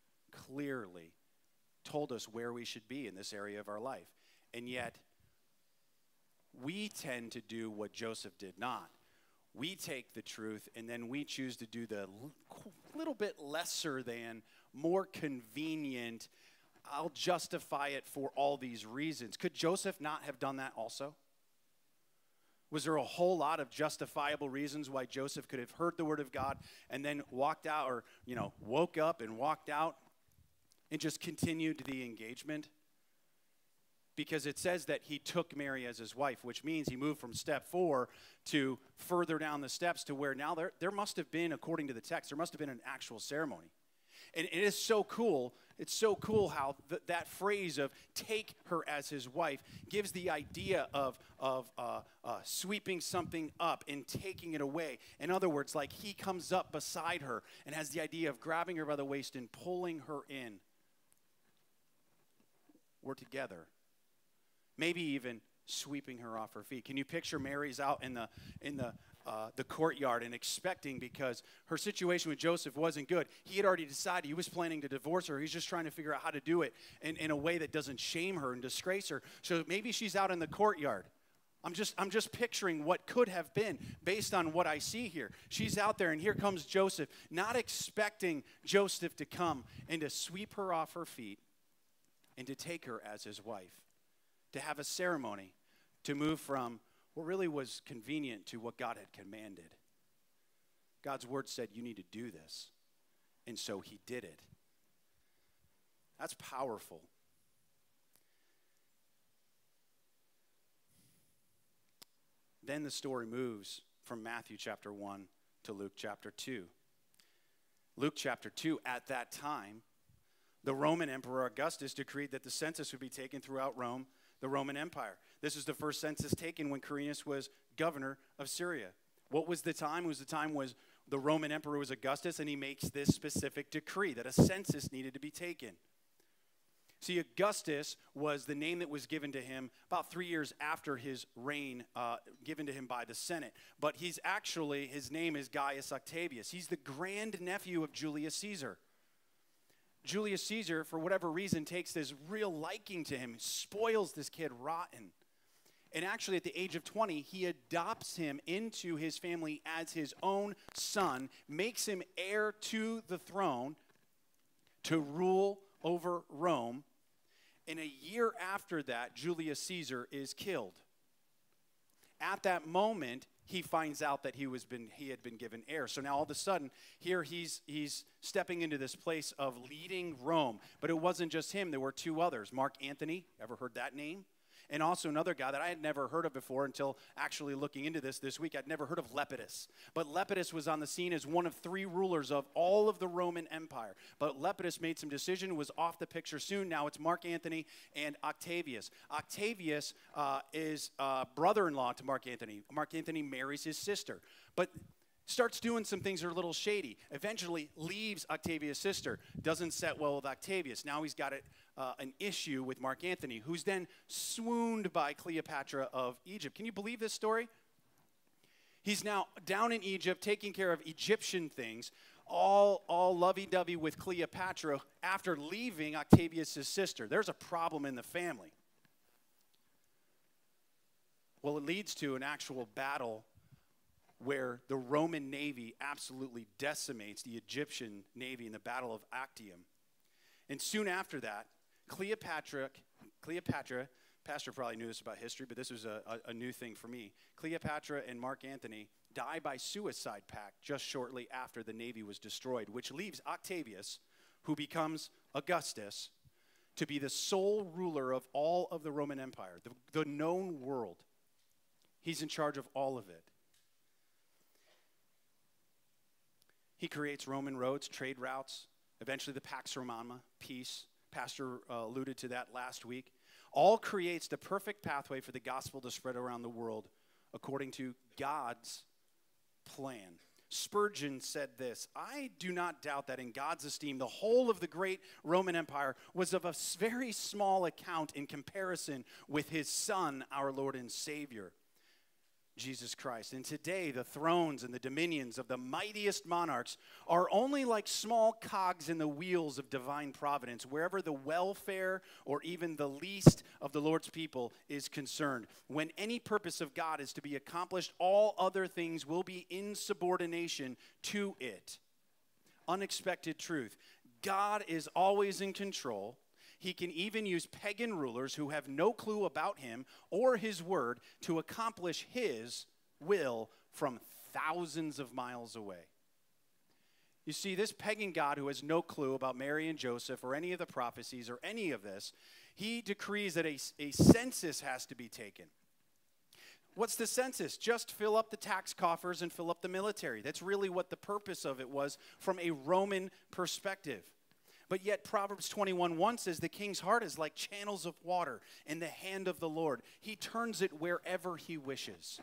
told us where we should be in this area of our life. And yet, we tend to do what Joseph did not. We take the truth and then we choose to do the little bit lesser than, more convenient, I'll justify it for all these reasons. Could Joseph not have done that also? Was there a whole lot of justifiable reasons why Joseph could have heard the word of God and then walked out, or, woke up and walked out and just continued the engagement? Because it says that he took Mary as his wife, which means he moved from step 4 to further down the steps to where now there must have been, according to the text, there must have been an actual ceremony. And it is so cool. It's so cool how that phrase of take her as his wife gives the idea of sweeping something up and taking it away. In other words, like he comes up beside her and has the idea of grabbing her by the waist and pulling her in. We're together. Maybe even sweeping her off her feet. Can you picture Mary's out in the courtyard and expecting, because her situation with Joseph wasn't good. He had already decided he was planning to divorce her. He's just trying to figure out how to do it in a way that doesn't shame her and disgrace her. So maybe she's out in the courtyard. I'm just picturing what could have been based on what I see here. She's out there, and here comes Joseph, not expecting Joseph to come and to sweep her off her feet and to take her as his wife, to have a ceremony, to move from what really was convenient to what God had commanded. God's word said, you need to do this. And so he did it. That's powerful. Then the story moves from Matthew chapter 1 to Luke chapter 2. Luke chapter 2, at that time, the Roman Emperor Augustus decreed that the census would be taken throughout Rome, the Roman Empire. This was the first census taken when Quirinius was governor of Syria. What was the time? It was the time was the Roman Emperor was Augustus, and he makes this specific decree that a census needed to be taken. See, Augustus was the name that was given to him about 3 years after his reign, given to him by the Senate. But his name is Gaius Octavius. He's the grandnephew of Julius Caesar. Julius Caesar, for whatever reason, takes this real liking to him, spoils this kid rotten. And actually, at the age of 20, he adopts him into his family as his own son, makes him heir to the throne to rule over Rome. And a year after that, Julius Caesar is killed. At that moment, he finds out that he had been given heir. So now all of a sudden, here he's stepping into this place of leading Rome. But it wasn't just him. There were 2 others. Mark Antony, ever heard that name? And also another guy that I had never heard of before until actually looking into this week. I'd never heard of Lepidus. But Lepidus was on the scene as one of 3 rulers of all of the Roman Empire. But Lepidus made some decision, was off the picture soon. Now it's Mark Antony and Octavius. Octavius is brother-in-law to Mark Antony. Mark Antony marries his sister. But starts doing some things that are a little shady. Eventually leaves Octavius' sister. Doesn't set well with Octavius. Now he's got an issue with Mark Antony, who's then swooned by Cleopatra of Egypt. Can you believe this story? He's now down in Egypt taking care of Egyptian things. all lovey-dovey with Cleopatra after leaving Octavius' sister. There's a problem in the family. Well, it leads to an actual battle where the Roman navy absolutely decimates the Egyptian navy in the Battle of Actium. And soon after that, Cleopatra, Pastor probably knew this about history, but this was a new thing for me. Cleopatra and Mark Antony die by suicide pact just shortly after the navy was destroyed, which leaves Octavius, who becomes Augustus, to be the sole ruler of all of the Roman Empire, the known world. He's in charge of all of it. He creates Roman roads, trade routes, eventually the Pax Romana, peace. Pastor alluded to that last week. All creates the perfect pathway for the gospel to spread around the world according to God's plan. Spurgeon said this, "I do not doubt that in God's esteem, the whole of the great Roman Empire was of a very small account in comparison with his Son, our Lord and Savior, Jesus Christ. And today, the thrones and the dominions of the mightiest monarchs are only like small cogs in the wheels of divine providence, wherever the welfare or even the least of the Lord's people is concerned. When any purpose of God is to be accomplished, all other things will be in subordination to it." Unexpected truth. God is always in control. He can even use pagan rulers who have no clue about him or his word to accomplish his will from thousands of miles away. You see, this pagan God who has no clue about Mary and Joseph or any of the prophecies or any of this, he decrees that a census has to be taken. What's the census? Just fill up the tax coffers and fill up the military. That's really what the purpose of it was from a Roman perspective. But yet Proverbs 21:1 says the king's heart is like channels of water in the hand of the Lord. He turns it wherever he wishes.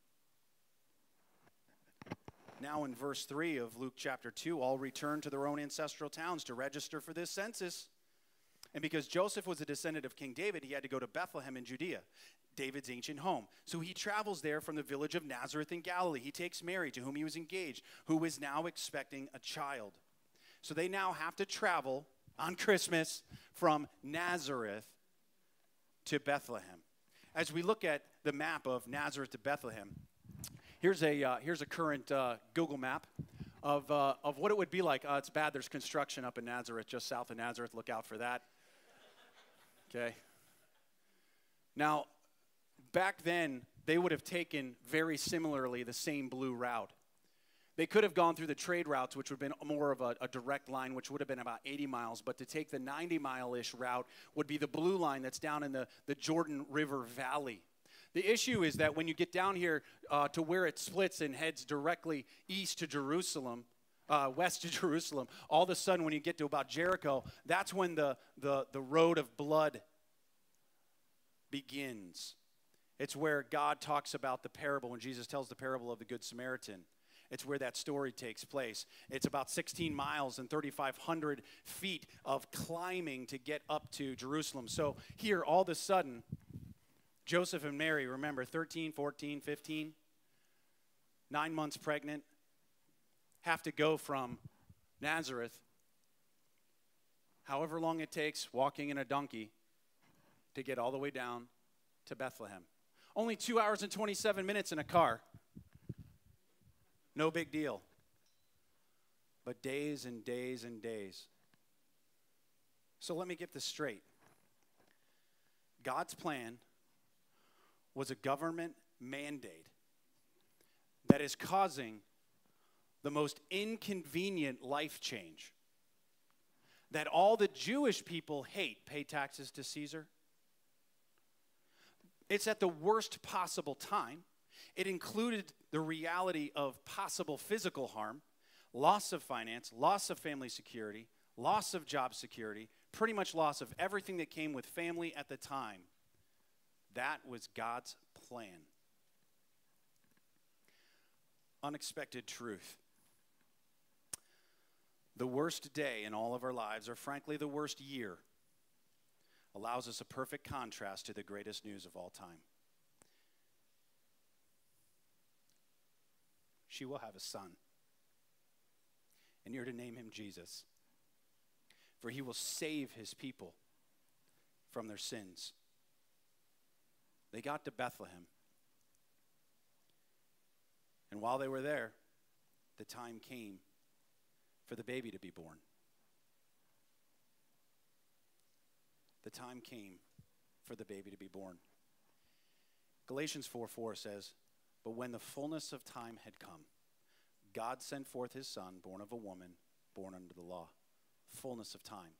Now in verse 3 of Luke chapter 2, all returned to their own ancestral towns to register for this census. And because Joseph was a descendant of King David, he had to go to Bethlehem in Judea, David's ancient home. So he travels there from the village of Nazareth in Galilee. He takes Mary, to whom he was engaged, who was now expecting a child. So they now have to travel on Christmas from Nazareth to Bethlehem. As we look at the map of Nazareth to Bethlehem, here's a current Google map of what it would be like. It's bad. There's construction up in Nazareth, just south of Nazareth. Look out for that. Okay. Now, back then, they would have taken very similarly the same blue route. They could have gone through the trade routes, which would have been more of a direct line, which would have been about 80 miles. But to take the 90-mile-ish route would be the blue line that's down in the Jordan River Valley. The issue is that when you get down here to where it splits and heads directly east to Jerusalem, west to Jerusalem, all of a sudden when you get to about Jericho, that's when the road of blood begins. It's where God talks about the parable, when Jesus tells the parable of the Good Samaritan. It's where that story takes place. It's about 16 miles and 3,500 feet of climbing to get up to Jerusalem. So here, all of a sudden, Joseph and Mary, remember, 13, 14, 15, 9 months pregnant, have to go from Nazareth, however long it takes, walking in a donkey, to get all the way down to Bethlehem. Only 2 hours and 27 minutes in a car. No big deal. But days and days and days. So let me get this straight. God's plan was a government mandate that is causing the most inconvenient life change that all the Jewish people hate. Pay taxes to Caesar. It's at the worst possible time. It included the reality of possible physical harm, loss of finance, loss of family security, loss of job security, pretty much loss of everything that came with family at the time. That was God's plan. Unexpected truth. The worst day in all of our lives, or frankly the worst year, allows us a perfect contrast to the greatest news of all time. She will have a son. and you're to name him Jesus. For he will save his people from their sins. They got to Bethlehem. And while they were there, the time came for the baby to be born. The time came for the baby to be born. Galatians 4:4 says, "But when the fullness of time had come, God sent forth his son, born of a woman, born under the law." Fullness of time.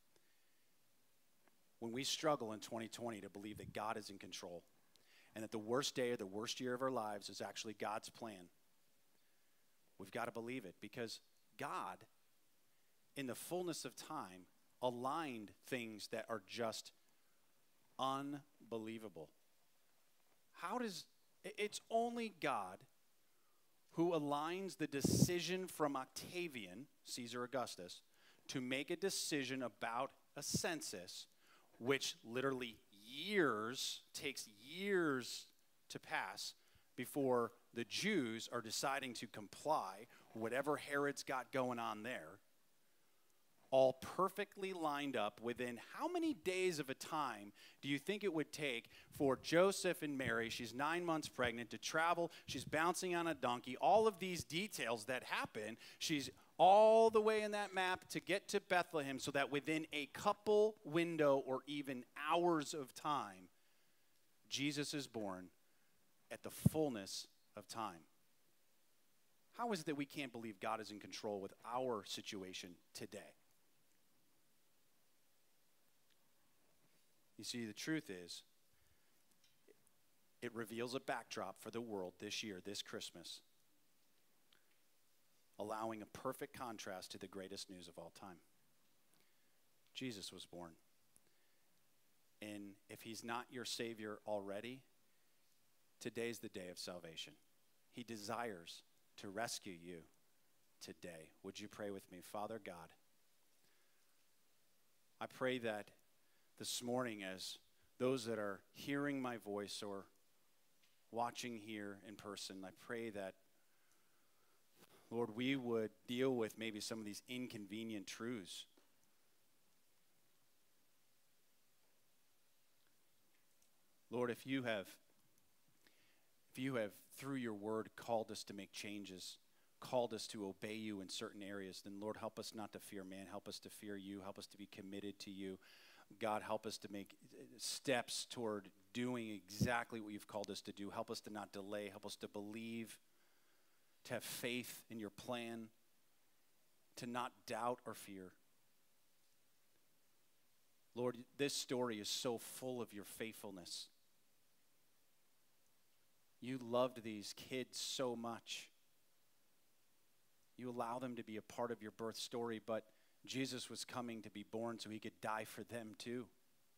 When we struggle in 2020 to believe that God is in control and that the worst day or the worst year of our lives is actually God's plan, we've got to believe it, because God, in the fullness of time, aligned things that are just unbelievable. It's only God who aligns the decision from Octavian, Caesar Augustus, to make a decision about a census, which literally takes years to pass before the Jews are deciding to comply, whatever Herod's got going on there, all perfectly lined up within how many days of a time do you think it would take for Joseph and Mary, she's 9 months pregnant, to travel, she's bouncing on a donkey, all of these details that happen, she's all the way in that map to get to Bethlehem so that within a couple window or even hours of time, Jesus is born at the fullness of time. How is it that we can't believe God is in control with our situation today? You see, the truth is, it reveals a backdrop for the world this year, this Christmas, allowing a perfect contrast to the greatest news of all time. Jesus was born. And if he's not your Savior already, today's the day of salvation. He desires to rescue you today. Would you pray with me? Father God, I pray that this morning, as those that are hearing my voice or watching here in person, I pray that, Lord, we would deal with maybe some of these inconvenient truths. Lord, if you have through your word called us to make changes, called us to obey you in certain areas, then Lord, help us not to fear man, help us to fear you, help us to be committed to you. God, help us to make steps toward doing exactly what you've called us to do. Help us to not delay. Help us to believe, to have faith in your plan, to not doubt or fear. Lord, this story is so full of your faithfulness. You loved these kids so much. You allow them to be a part of your birth story, but Jesus was coming to be born so he could die for them too.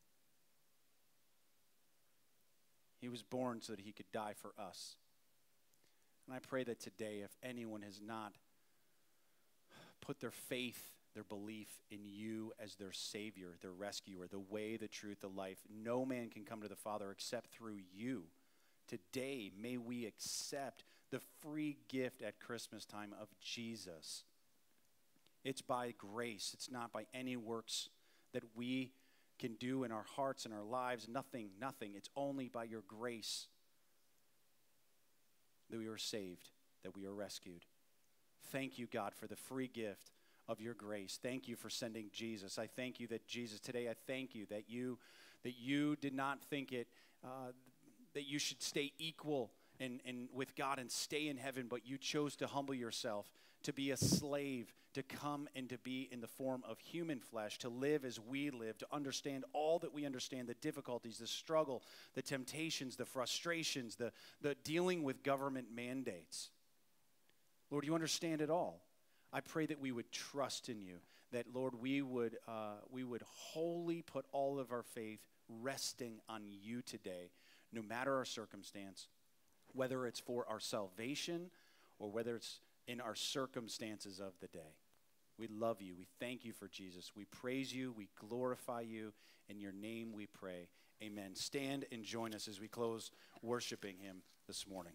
He was born so that he could die for us. And I pray that today, if anyone has not put their faith, their belief in you as their Savior, their rescuer, the way, the truth, the life, no man can come to the Father except through you. Today, may we accept the free gift at Christmas time of Jesus. It's by grace. It's not by any works that we can do in our hearts and our lives. Nothing. It's only by your grace that we are saved, that we are rescued. Thank you, God, for the free gift of your grace. Thank you for sending Jesus. I thank you that Jesus, today I thank you that you did not think it, that you should stay equal and with God and stay in heaven, but you chose to humble yourself, to be a slave, to come and to be in the form of human flesh, to live as we live, to understand all that we understand, the difficulties, the struggle, the temptations, the frustrations, the dealing with government mandates. Lord, you understand it all. I pray that we would trust in you, that, Lord, we would wholly put all of our faith resting on you today, no matter our circumstance, whether it's for our salvation or whether it's in our circumstances of the day. We love you. We thank you for Jesus. We praise you. We glorify you. In your name we pray. Amen. Stand and join us as we close worshiping him this morning.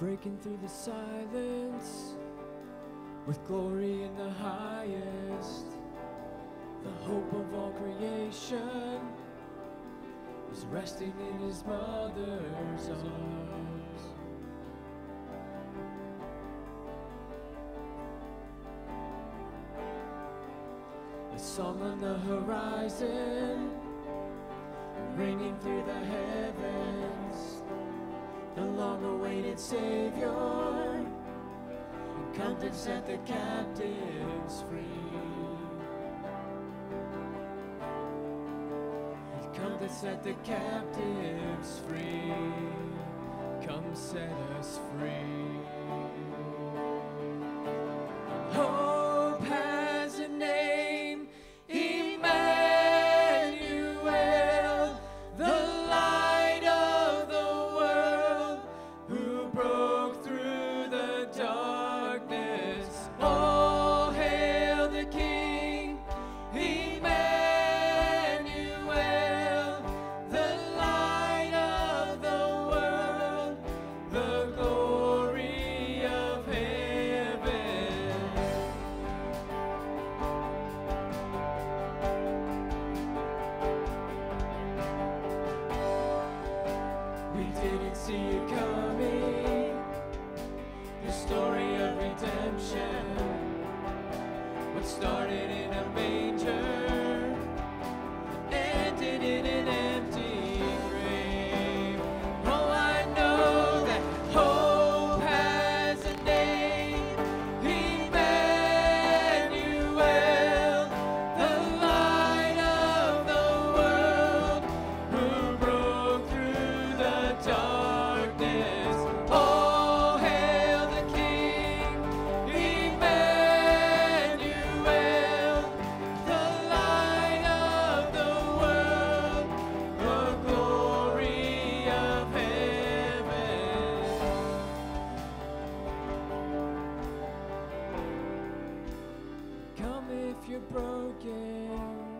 breaking through the silence with glory in the highest. The hope of all creation is resting in his mother's arms. A song on the horizon, ringing through the heavens, the long-awaited Savior, and come to set the captives free. He's come to set the captives free. Come set us free. Hope has a name, Emmanuel, the light of the world, who broke through the darkness. All hail the King, Emmanuel, the light of the world, the glory of heaven. We didn't see it coming, the story of redemption. What started in a manger ended in an empty grave. Oh, I know that hope has a name, Emmanuel, the light of the world, who broke through the darkness. All hail the King, Emmanuel, the light of the world, the glory of heaven. Come if you're broken,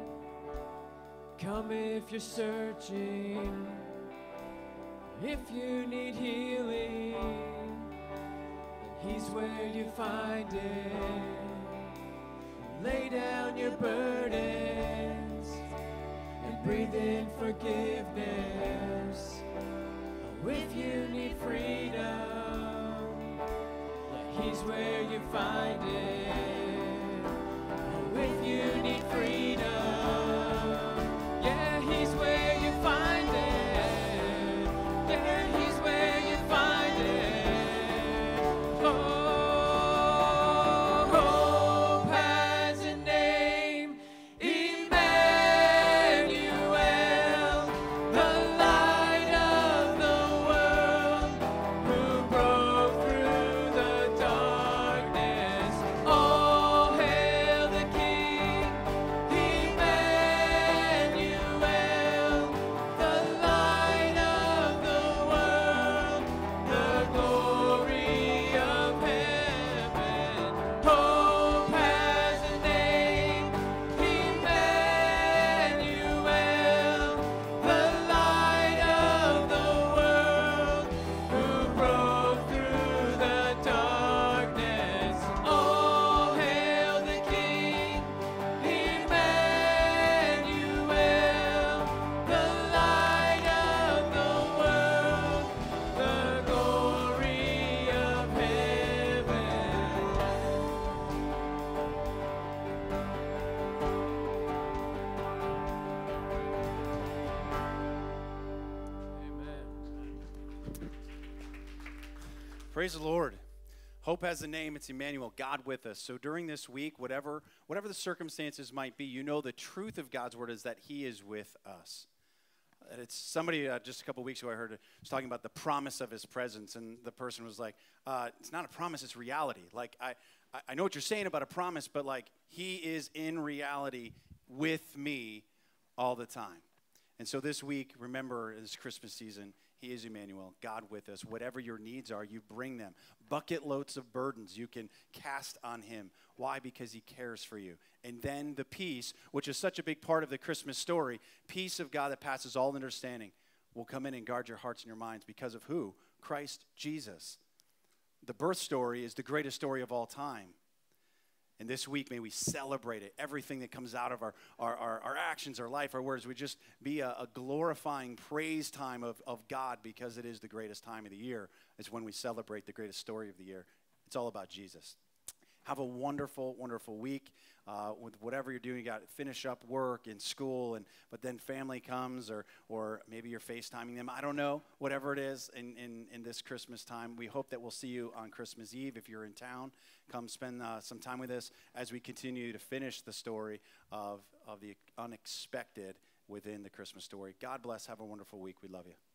come if you're searching, if you need healing, then he's where you find it. Lay down your burdens and breathe in forgiveness. If you need freedom, he's where you find it. If you need freedom, yeah, he's where you find it. Yeah, he's where you find it. Oh, hope has a name, Emmanuel, the light of the world, who broke through the darkness. All hail the King, Emmanuel, the light of the world, the glory of heaven. Hope has a name, Emmanuel, the light of the world, who broke through the darkness. All hail the King, Emmanuel, the light of the world, the glory of heaven. Amen. Praise the Lord. Hope has a name. It's Emmanuel, God with us. So during this week, whatever the circumstances might be, you know the truth of God's word is that he is with us. And it's somebody just a couple weeks ago I heard was talking about the promise of his presence, and the person was like, it's not a promise, it's reality. Like, I know what you're saying about a promise, but like, he is in reality with me all the time. And so this week, remember, this Christmas season, he is Emmanuel, God with us. Whatever your needs are, you bring them. Bucket loads of burdens you can cast on him. Why? Because he cares for you. And then the peace, which is such a big part of the Christmas story, peace of God that passes all understanding, will come in and guard your hearts and your minds because of who? Christ Jesus. the birth story is the greatest story of all time. And this week, may we celebrate it. Everything that comes out of our actions, our life, our words, would just be a glorifying praise time of God, because it is the greatest time of the year. It's when we celebrate the greatest story of the year. It's all about Jesus. Have a wonderful, wonderful week with whatever you're doing. You got to finish up work and school, but then family comes, or maybe you're FaceTiming them. I don't know, whatever it is in this Christmas time. We hope that we'll see you on Christmas Eve. If you're in town, come spend some time with us as we continue to finish the story of the unexpected within the Christmas story. God bless. Have a wonderful week. We love you.